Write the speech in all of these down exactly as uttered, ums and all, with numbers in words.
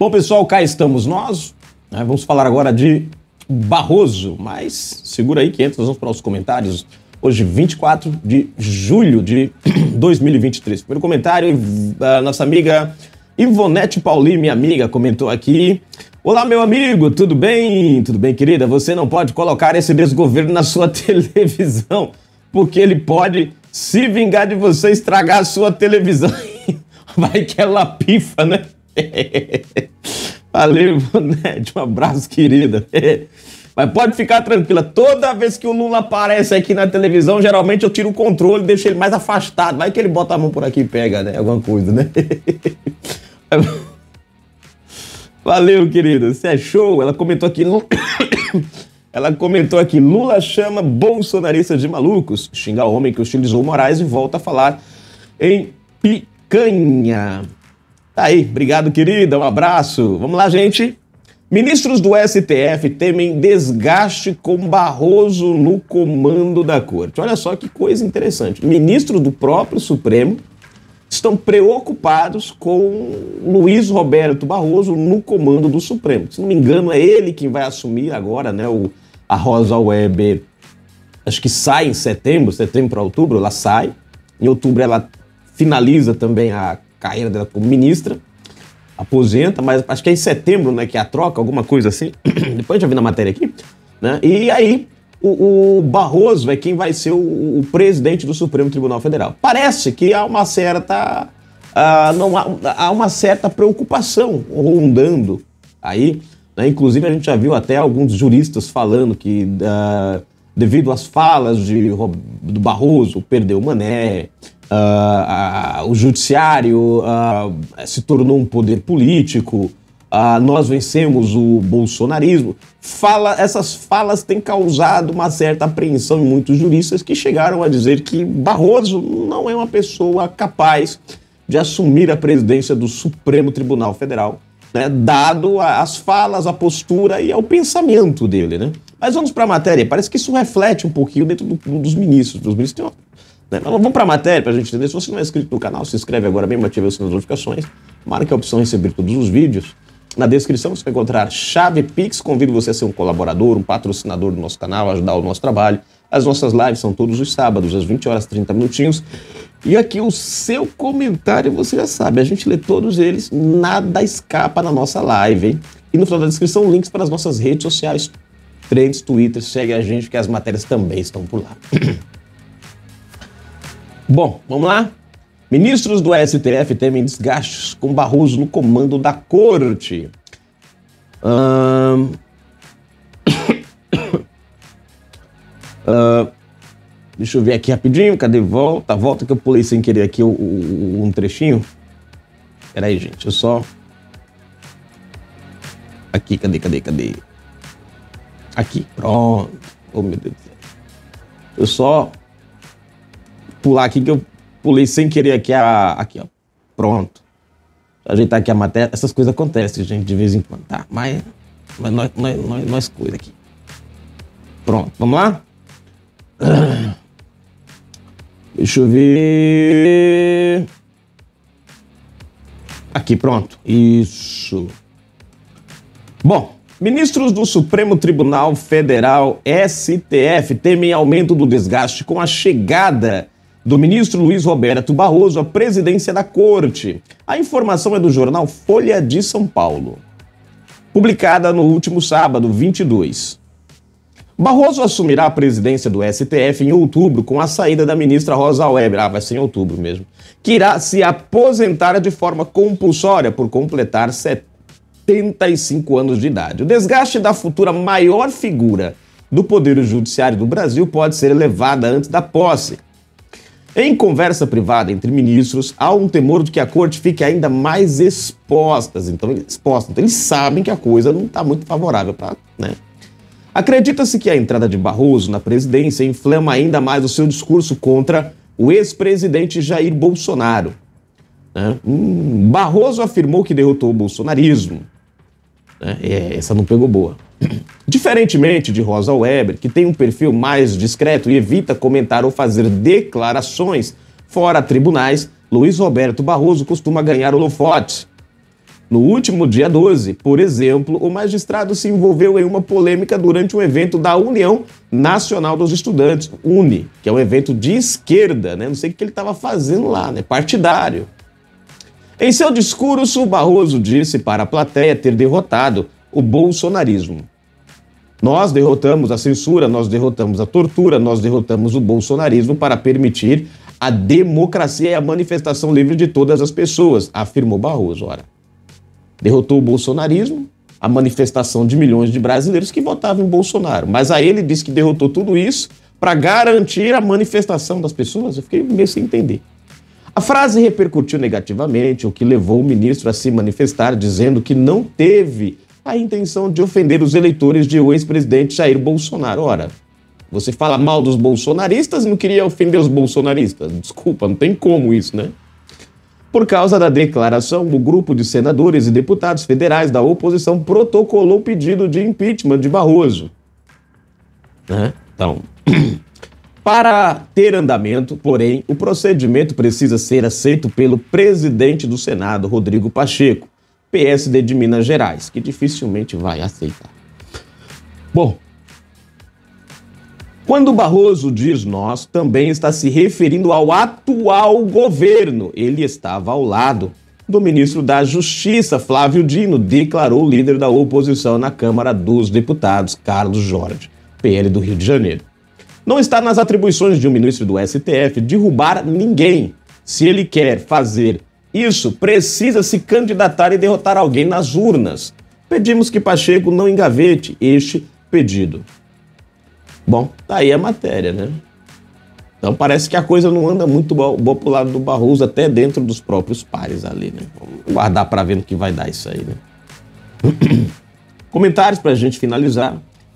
Bom, pessoal, cá estamos nós. Né? Vamos falar agora de Barroso, mas segura aí que entra, nós vamos para os comentários. Hoje, vinte e quatro de julho de dois mil e vinte e três. Primeiro comentário, a nossa amiga Ivonete Pauli, minha amiga, comentou aqui. Olá, meu amigo, tudo bem? Tudo bem, querida? Você não pode colocar esse desgoverno na sua televisão, porque ele pode se vingar de você, estragar a sua televisão. Vai que ela pifa, né? Valeu, Ivonete, um abraço, querida. Mas pode ficar tranquila, toda vez que o Lula aparece aqui na televisão, geralmente eu tiro o controle e deixo ele mais afastado. Vai que ele bota a mão por aqui e pega, né? Alguma coisa, né? Valeu, querida, você é show. Ela comentou aqui... Ela comentou aqui, Lula chama bolsonaristas de malucos, xinga o homem que hostilizou Moraes e volta a falar em picanha. Tá aí, obrigado, querida, um abraço. Vamos lá, gente. Ministros do S T F temem desgaste com Barroso no comando da corte. Olha só que coisa interessante. Ministros do próprio Supremo estão preocupados com Luiz Roberto Barroso no comando do Supremo. Se não me engano, é ele quem vai assumir agora, né? O, a Rosa Weber, acho que sai em setembro, setembro para outubro, ela sai. Em outubro ela finaliza também a carreira dela como ministra. Aposenta, mas acho que é em setembro, né, que é a troca, alguma coisa assim. Depois a gente já viu na matéria aqui, né? E aí o, o Barroso é quem vai ser o, o presidente do Supremo Tribunal Federal. Parece que há uma certa uh, não há, há uma certa preocupação rondando aí, né? Inclusive a gente já viu até alguns juristas falando que uh, devido às falas de, do Barroso, perdeu o Mané. Uh, uh, o judiciário uh, se tornou um poder político, uh, nós vencemos o bolsonarismo. Fala, essas falas têm causado uma certa apreensão em muitos juristas que chegaram a dizer que Barroso não é uma pessoa capaz de assumir a presidência do Supremo Tribunal Federal, né, dado as falas, a postura e ao pensamento dele, né? Mas vamos para a matéria, parece que isso reflete um pouquinho dentro do, dos ministros. Dos ministros tem uma Né? Mas vamos para a matéria para a gente entender. Se você não é inscrito no canal, se inscreve agora mesmo, ative as notificações, marque a opção receber todos os vídeos. Na descrição você vai encontrar chave Pix, convido você a ser um colaborador, um patrocinador do nosso canal, ajudar o nosso trabalho. As nossas lives são todos os sábados, às vinte horas e trinta minutinhos. E aqui o seu comentário, você já sabe, a gente lê todos eles, nada escapa na nossa live, hein? E no final da descrição, links para as nossas redes sociais, trends, Twitter, segue a gente que as matérias também estão por lá. Bom, vamos lá? Ministros do S T F temem desgastes com Barroso no comando da corte. Hum... uh, deixa eu ver aqui rapidinho, cadê? Volta, volta que eu pulei sem querer aqui o, o, um trechinho. Pera aí, gente, eu só... Aqui, cadê, cadê, cadê? Aqui, pronto. Oh, meu Deus do céu. Eu só... pular aqui que eu pulei sem querer aqui, a, aqui ó, pronto. Ajeitar aqui a matéria, essas coisas acontecem, gente, de vez em quando, tá? Mas, mas nós, nós, nós, nós coisa aqui. Pronto, vamos lá? Deixa eu ver... Aqui, pronto. Isso. Bom, ministros do Supremo Tribunal Federal, S T F, temem aumento do desgaste com a chegada do ministro Luiz Roberto Barroso à presidência da corte. A informação é do jornal Folha de São Paulo, publicada no último sábado, vinte e dois. Barroso assumirá a presidência do S T F em outubro com a saída da ministra Rosa Weber, ah, vai ser em outubro mesmo, que irá se aposentar de forma compulsória por completar setenta e cinco anos de idade. O desgaste da futura maior figura do Poder Judiciário do Brasil pode ser elevada antes da posse. Em conversa privada entre ministros, há um temor de que a corte fique ainda mais exposta. Então, exposta. Então eles sabem que a coisa não está muito favorável para, né? Acredita-se que a entrada de Barroso na presidência inflama ainda mais o seu discurso contra o ex-presidente Jair Bolsonaro. Né? Hum, Barroso afirmou que derrotou o bolsonarismo. Né? É, essa não pegou boa. Diferentemente de Rosa Weber, que tem um perfil mais discreto e evita comentar ou fazer declarações fora tribunais, Luiz Roberto Barroso costuma ganhar holofotes. No último dia doze, por exemplo, o magistrado se envolveu em uma polêmica durante um evento da União Nacional dos Estudantes, UNE, que é um evento de esquerda, né? Não sei o que ele estava fazendo lá, né? Partidário. Em seu discurso, Barroso disse para a plateia ter derrotado o bolsonarismo. Nós derrotamos a censura, nós derrotamos a tortura, nós derrotamos o bolsonarismo para permitir a democracia e a manifestação livre de todas as pessoas, afirmou Barroso. Ora, derrotou o bolsonarismo, a manifestação de milhões de brasileiros que votavam em Bolsonaro. Mas aí ele disse que derrotou tudo isso para garantir a manifestação das pessoas. Eu fiquei meio sem entender. A frase repercutiu negativamente, o que levou o ministro a se manifestar, dizendo que não teve a intenção de ofender os eleitores de o ex-presidente Jair Bolsonaro. Ora, você fala mal dos bolsonaristas e não queria ofender os bolsonaristas? Desculpa, não tem como isso, né? Por causa da declaração, o grupo de senadores e deputados federais da oposição protocolou o pedido de impeachment de Barroso. Né? Então, para ter andamento, porém, o procedimento precisa ser aceito pelo presidente do Senado, Rodrigo Pacheco, P S D de Minas Gerais, que dificilmente vai aceitar. Bom, quando Barroso diz nós, também está se referindo ao atual governo. Ele estava ao lado do ministro da Justiça, Flávio Dino, declarou o líder da oposição na Câmara dos Deputados, Carlos Jorge, P L do Rio de Janeiro. Não está nas atribuições de um ministro do S T F derrubar ninguém. Se ele quer fazer isso, precisa se candidatar e derrotar alguém nas urnas. Pedimos que Pacheco não engavete este pedido. Bom, tá aí a matéria, né? Então parece que a coisa não anda muito boa, boa pro lado do Barroso, até dentro dos próprios pares ali, né? Vamos guardar para ver no que vai dar isso aí, né? Comentários pra gente finalizar.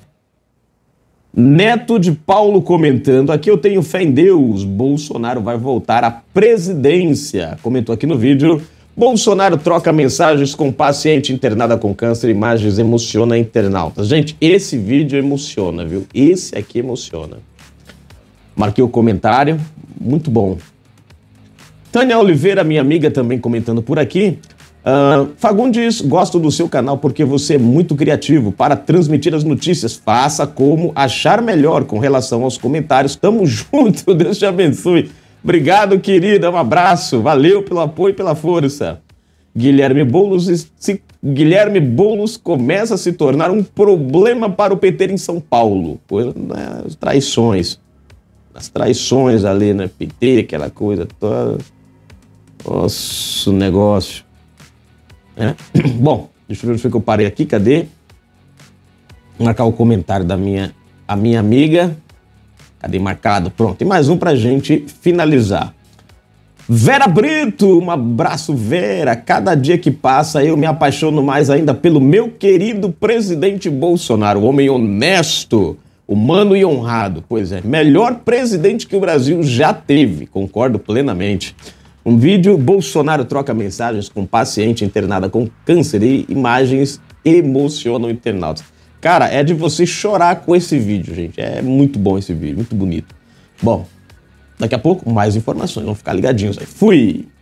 Neto de Paulo comentando, aqui eu tenho fé em Deus, Bolsonaro vai voltar à presidência. Comentou aqui no vídeo, Bolsonaro troca mensagens com paciente internada com câncer, imagens emociona internautas. Gente, esse vídeo emociona, viu? Esse aqui emociona. Marquei o comentário, muito bom. Tânia Oliveira, minha amiga, também comentando por aqui. Uh, Fagundes, gosto do seu canal porque você é muito criativo para transmitir as notícias. Faça como achar melhor com relação aos comentários. Tamo junto, Deus te abençoe. Obrigado, querida, um abraço, valeu pelo apoio e pela força. Guilherme Boulos, se, Guilherme Boulos começa a se tornar um problema para o P T em São Paulo. Pois, né, as traições, as traições ali, né, P T, aquela coisa toda. Nossa, o negócio. É. Bom, deixa eu ver onde que eu parei aqui, cadê? Vou marcar o comentário da minha, a minha amiga. Cadê marcado? Pronto, e mais um pra gente finalizar. Vera Brito, um abraço, Vera. Cada dia que passa eu me apaixono mais ainda pelo meu querido presidente Bolsonaro, homem honesto, humano e honrado. Pois é, melhor presidente que o Brasil já teve, concordo plenamente. Um vídeo, Bolsonaro troca mensagens com paciente internada com câncer e imagens emocionam internautas. Cara, é de você chorar com esse vídeo, gente. É muito bom esse vídeo, muito bonito. Bom, daqui a pouco mais informações, vamos ficar ligadinhos aí. Fui!